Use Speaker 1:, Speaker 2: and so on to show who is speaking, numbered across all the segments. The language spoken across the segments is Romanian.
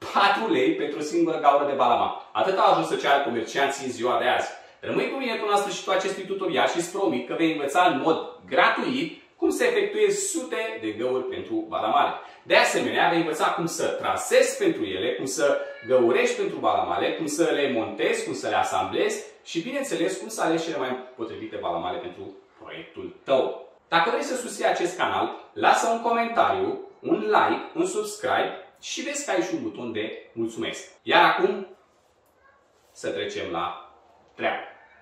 Speaker 1: 4 lei pentru o singură gaură de balama. Atât au ajuns să ceară comercianții în ziua de azi. Rămâi cu mine până la sfârșitul acestui tutorial și îți promit că vei învăța în mod gratuit cum să efectuezi sute de găuri pentru balamale. De asemenea, vei învăța cum să trasezi pentru ele, cum să găurești pentru balamale, cum să le montezi, cum să le asamblezi și, bineînțeles, cum să alegi cele mai potrivite balamale pentru proiectul tău. Dacă vrei să susții acest canal, lasă un comentariu, un like, un subscribe și vezi că ai și un buton de mulțumesc. Iar acum să trecem la treabă.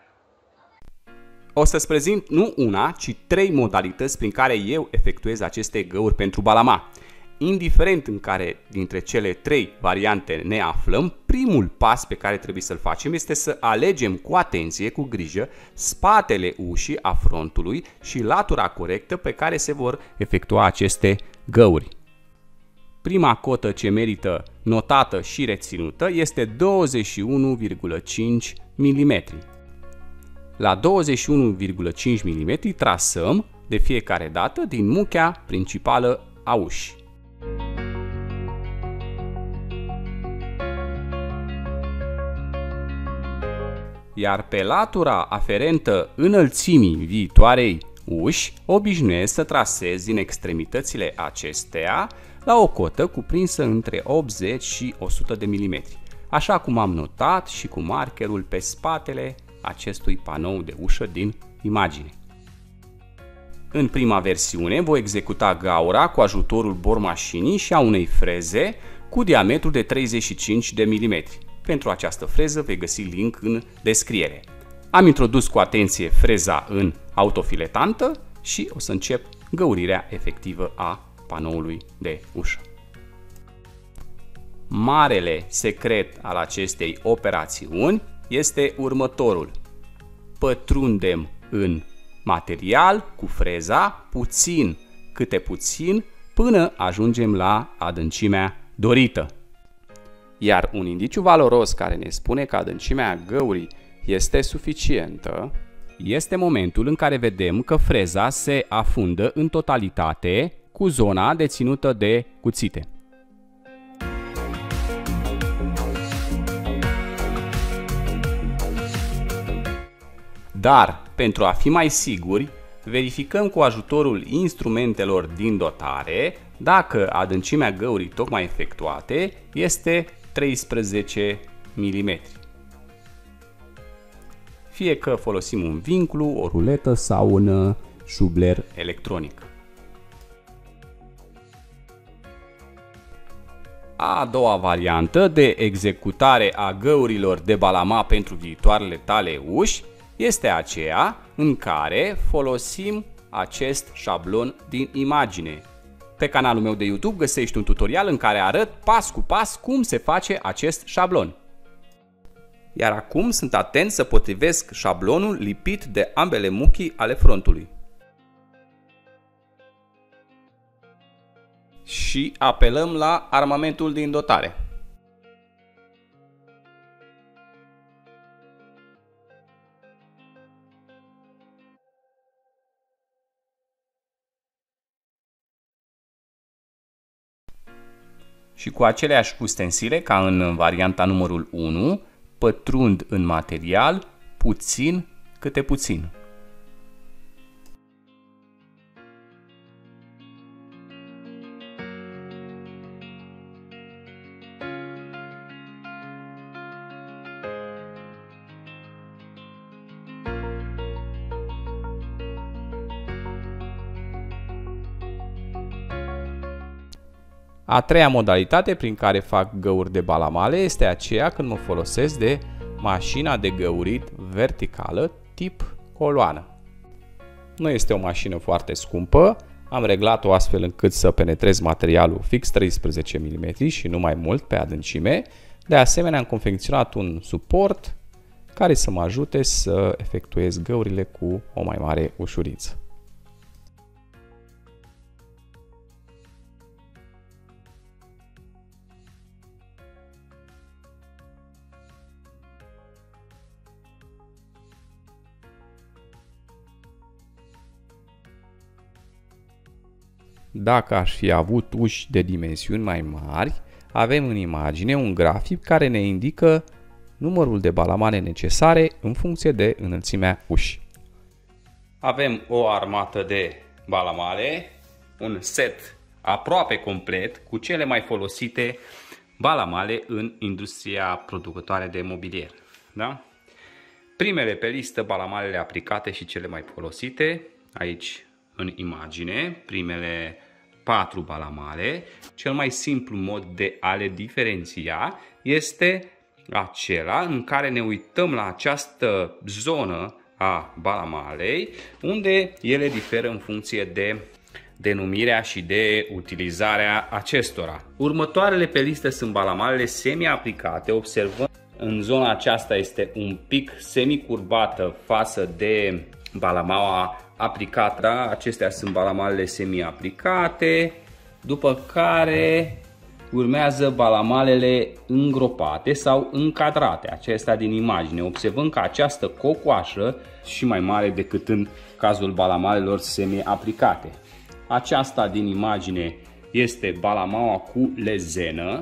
Speaker 1: O să-ți prezint nu una, ci 3 modalități prin care eu efectuez aceste găuri pentru balama. Indiferent în care dintre cele 3 variante ne aflăm, primul pas pe care trebuie să-l facem este să alegem cu atenție, cu grijă, spatele ușii a frontului și latura corectă pe care se vor efectua aceste găuri. Prima cotă ce merită notată și reținută este 21,5 mm. La 21,5 mm trasăm de fiecare dată din muchea principală a ușii. Iar pe latura aferentă înălțimii viitoarei uși, obișnuiesc să trasez din extremitățile acesteia la o cotă cuprinsă între 80 și 100 de mm, așa cum am notat și cu markerul pe spatele acestui panou de ușă din imagine. În prima versiune voi executa gaura cu ajutorul bormașinii și a unei freze cu diametru de 35 de mm. Pentru această freză vei găsi link în descriere. Am introdus cu atenție freza în autofiletantă și o să încep găurirea efectivă a panoului de ușă. Marele secret al acestei operațiuni este următorul. Pătrundem în material cu freza puțin câte puțin până ajungem la adâncimea dorită. Iar un indiciu valoros care ne spune că adâncimea găurii este suficientă este momentul în care vedem că freza se afundă în totalitate cu zona deținută de cuțite. Dar, pentru a fi mai siguri, verificăm cu ajutorul instrumentelor din dotare dacă adâncimea găurii tocmai efectuate este 13 mm. Fie că folosim un vinclu, o ruletă sau un șubler electronic. A doua variantă de executare a găurilor de balama pentru viitoarele tale uși este aceea în care folosim acest șablon din imagine. Pe canalul meu de YouTube găsești un tutorial în care arăt pas cu pas cum se face acest șablon. Iar acum sunt atent să potrivesc șablonul lipit de ambele muchii ale frontului. Și apelăm la armamentul din dotare. Și cu aceleași ustensile ca în varianta numărul 1, pătrund în material puțin câte puțin. A treia modalitate prin care fac găuri de balamale este aceea când mă folosesc de mașina de găurit verticală tip coloană. Nu este o mașină foarte scumpă, am reglat-o astfel încât să penetrez materialul fix 13 mm și nu mai mult pe adâncime. De asemenea am confecționat un suport care să mă ajute să efectuez găurile cu o mai mare ușurință. Dacă aș fi avut uși de dimensiuni mai mari, avem în imagine un grafic care ne indică numărul de balamale necesare în funcție de înălțimea ușii. Avem o armată de balamale, un set aproape complet cu cele mai folosite balamale în industria producătoare de mobilier. Da? Primele pe listă, balamalele aplicate și cele mai folosite, aici în imagine, primele 4 balamale. Cel mai simplu mod de a le diferenția este acela în care ne uităm la această zonă a balamalei, unde ele diferă în funcție de denumirea și de utilizarea acestora. Următoarele pe listă sunt balamalele semi-aplicate. Observăm, în zona aceasta este un pic semi-curbată față de balamaua aplicată. Acestea sunt balamalele semi-aplicate, după care urmează balamalele îngropate sau încadrate, acestea din imagine. Observăm că această cocoașă și mai mare decât în cazul balamalelor semi-aplicate. Aceasta din imagine este balamaua cu lezenă,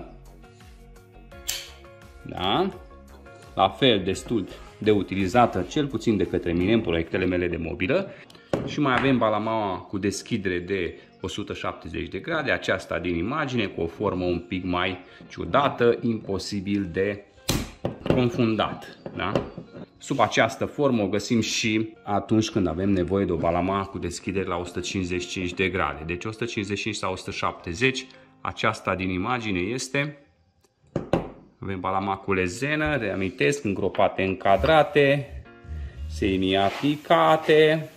Speaker 1: da? La fel destul de utilizată, cel puțin de către mine în proiectele mele de mobilă. Și mai avem balamaua cu deschidere de 170 de grade, aceasta din imagine, cu o formă un pic mai ciudată, imposibil de confundat. Da? Sub această formă o găsim și atunci când avem nevoie de o balama cu deschidere la 155 de grade. Deci 155 sau 170, aceasta din imagine este. Avem balama cu lezenă, reamintesc, îngropate, încadrate, semi-aplicate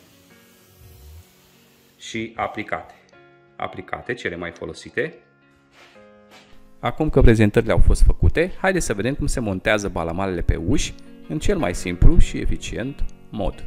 Speaker 1: și aplicate. Aplicate, cele mai folosite. Acum că prezentările au fost făcute, haideți să vedem cum se montează balamalele pe uși în cel mai simplu și eficient mod.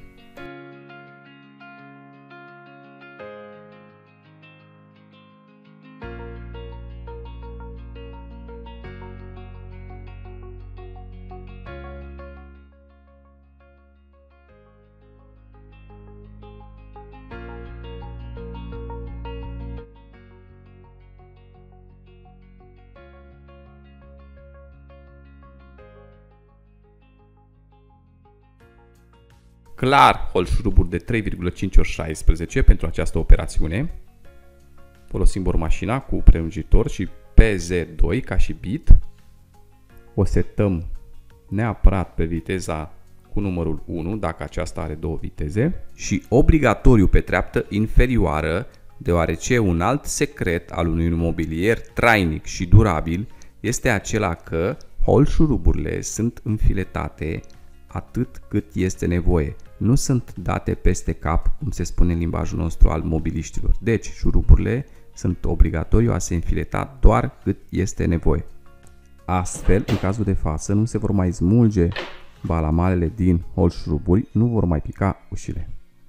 Speaker 1: Clar holșuruburi de 3,5 ori 16 pentru această operațiune. Folosim bormașina cu prelungitor și PZ2 ca și bit. O setăm neapărat pe viteza cu numărul 1 dacă aceasta are două viteze și obligatoriu pe treaptă inferioară, deoarece un alt secret al unui mobilier trainic și durabil este acela că holșuruburile sunt înfiletate atât cât este nevoie. Nu sunt date peste cap, cum se spune în limbajul nostru al mobiliștilor. Deci, șuruburile sunt obligatoriu a se înfileta doar cât este nevoie. Astfel, în cazul de față, nu se vor mai smulge balamalele din holșuruburi, nu vor mai pica ușile.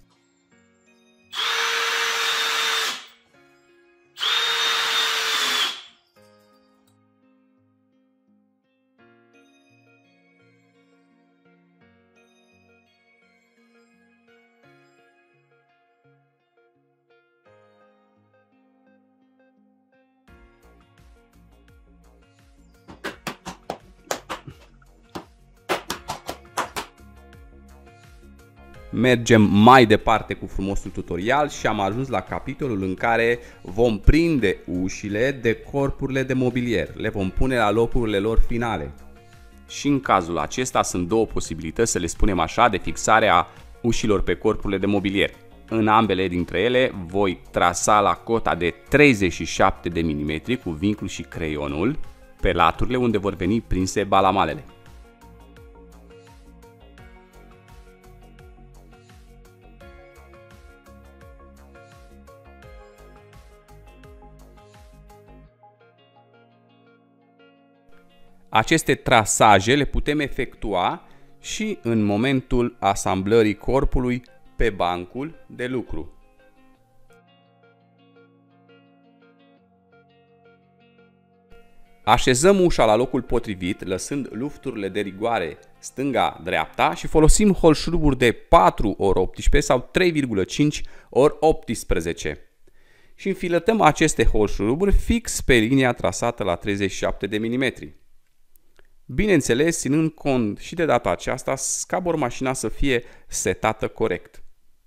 Speaker 1: Mergem mai departe cu frumosul tutorial și am ajuns la capitolul în care vom prinde ușile de corpurile de mobilier. Le vom pune la locurile lor finale. Și în cazul acesta sunt două posibilități, să le spunem așa, de fixare a ușilor pe corpurile de mobilier. În ambele dintre ele voi trasa la cota de 37 de mm cu vincul și creionul pe laturile unde vor veni prinse balamalele. Aceste trasaje le putem efectua și în momentul asamblării corpului pe bancul de lucru. Așezăm ușa la locul potrivit, lăsând lufturile de rigoare stânga-dreapta și folosim holșuruburi de 4 ori 18 sau 3,5 ori 18. și înfiletăm aceste hot-șuruburi fix pe linia trasată la 37 de mm. Bineînțeles, ținând cont și de data aceasta ca bormașina să fie setată corect.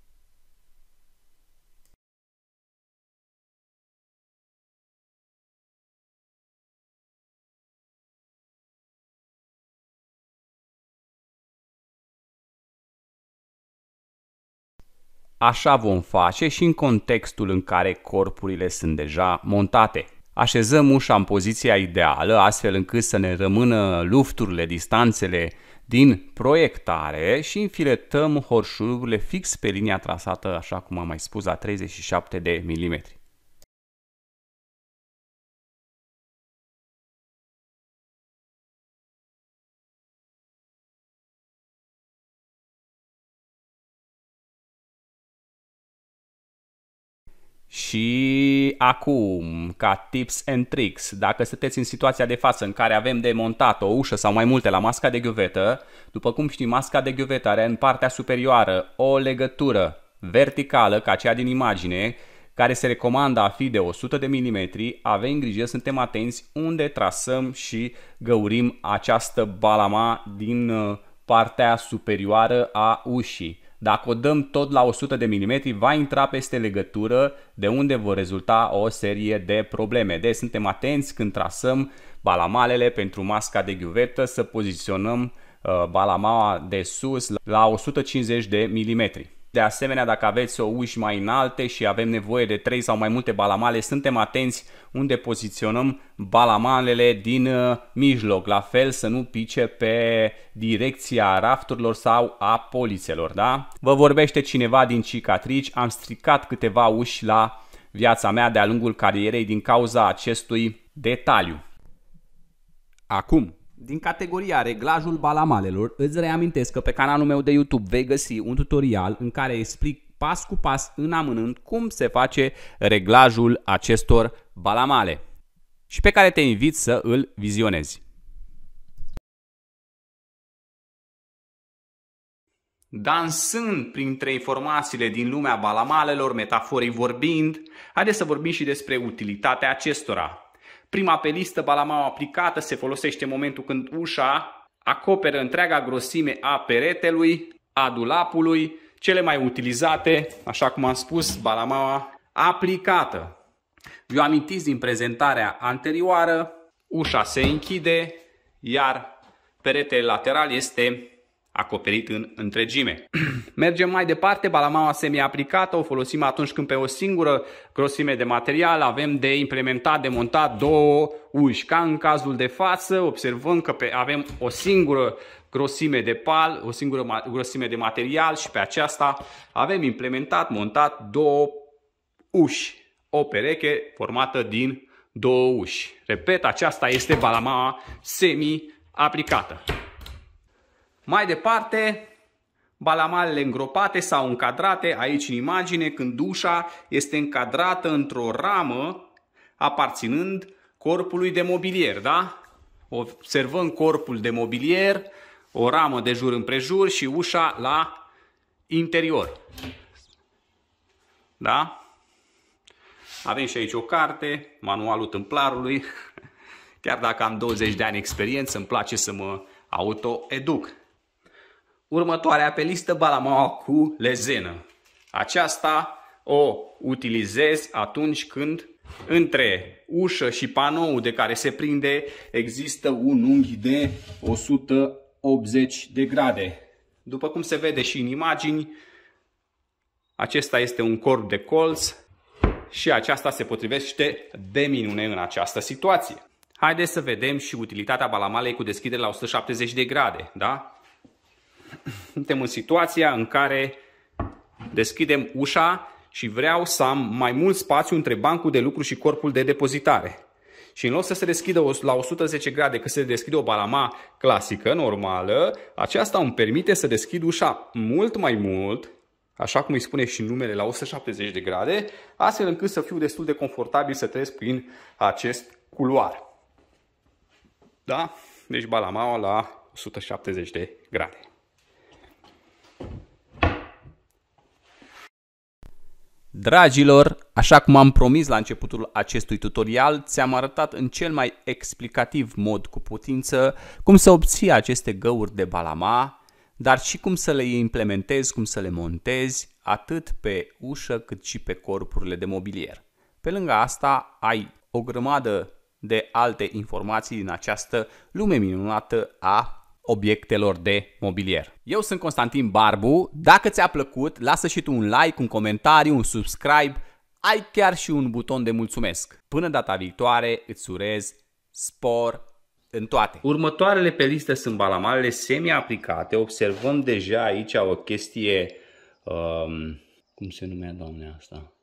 Speaker 1: Așa vom face și în contextul în care corpurile sunt deja montate. Așezăm ușa în poziția ideală, astfel încât să ne rămână lufturile, distanțele din proiectare și înfiletăm hot-șuruburile fix pe linia trasată, așa cum am mai spus, la 37 de mm. Și acum, ca tips and tricks, dacă sunteți în situația de față în care avem de montat o ușă sau mai multe la masca de ghiuvetă, după cum știm, masca de ghiuvetă are în partea superioară o legătură verticală, ca cea din imagine, care se recomandă a fi de 100 de mm, avem grijă, suntem atenți unde trasăm și găurim această balama din partea superioară a ușii. Dacă o dăm tot la 100 de mm, va intra peste legătură, de unde vor rezulta o serie de probleme. Deci suntem atenți când trasăm balamalele pentru masca de ghiuvetă să poziționăm balama de sus la 150 de mm. De asemenea, dacă aveți o uși mai înalte și avem nevoie de 3 sau mai multe balamale, suntem atenți unde poziționăm balamalele din mijloc, la fel să nu pice pe direcția rafturilor sau a polițelor, da? Vă vorbește cineva din cicatrici, am stricat câteva uși la viața mea de-a lungul carierei din cauza acestui detaliu. Acum, din categoria reglajul balamalelor, îți reamintesc că pe canalul meu de YouTube vei găsi un tutorial în care explic pas cu pas, în amănunt, cum se face reglajul acestor balamale și pe care te invit să îl vizionezi. Dansând printre informațiile din lumea balamalelor, metaforic vorbind, haideți să vorbim și despre utilitatea acestora. Prima pe listă, balamaua aplicată, se folosește în momentul când ușa acoperă întreaga grosime a peretelui, a dulapului, cele mai utilizate, așa cum am spus, balamaua aplicată. Vi-o amintiți din prezentarea anterioară, ușa se închide, iar peretele lateral este acoperit în întregime. Mergem mai departe, balamaua semi-aplicată o folosim atunci când pe o singură grosime de material avem de implementat, de montat două uși. Ca în cazul de față, observăm că avem o singură grosime de pal, o singură grosime de material și pe aceasta avem implementat, montat două uși. O pereche formată din două uși. Repet, aceasta este balamaua semi-aplicată. Mai departe, balamalele îngropate sau încadrate, aici în imagine, când ușa este încadrată într-o ramă aparținând corpului de mobilier, da? Observăm corpul de mobilier, o ramă de jur împrejur și ușa la interior. Da? Avem și aici o carte, manualul tâmplarului. Chiar dacă am 20 de ani experiență, îmi place să mă autoeduc. Următoarea pe listă, balamaua cu lezenă. Aceasta o utilizez atunci când între ușă și panoul de care se prinde există un unghi de 180 de grade. După cum se vede și în imagini, acesta este un corp de colț și aceasta se potrivește de minune în această situație. Haideți să vedem și utilitatea balamalei cu deschidere la 170 de grade, da? Suntem în situația în care deschidem ușa și vreau să am mai mult spațiu între bancul de lucru și corpul de depozitare. Și în loc să se deschidă la 110 grade, că se deschide o balama clasică, normală, aceasta îmi permite să deschid ușa mult mai mult, așa cum îi spune și numele, la 170 de grade, astfel încât să fiu destul de confortabil să trec prin acest culoar. Da? Deci balamaua la 170 de grade. Dragilor, așa cum am promis la începutul acestui tutorial, ți-am arătat în cel mai explicativ mod cu putință cum să obții aceste găuri de balama, dar și cum să le implementezi, cum să le montezi, atât pe ușă cât și pe corpurile de mobilier. Pe lângă asta ai o grămadă de alte informații din această lume minunată a obiectelor de mobilier. Eu sunt Constantin Barbu. Dacă ți-a plăcut, lasă și tu un like, un comentariu, un subscribe, ai chiar și un buton de mulțumesc. Până data viitoare, îți urez spor în toate. Următoarele pe listă sunt balamalele semi-aplicate. Observăm deja aici o chestie, cum se numea, doamne, asta?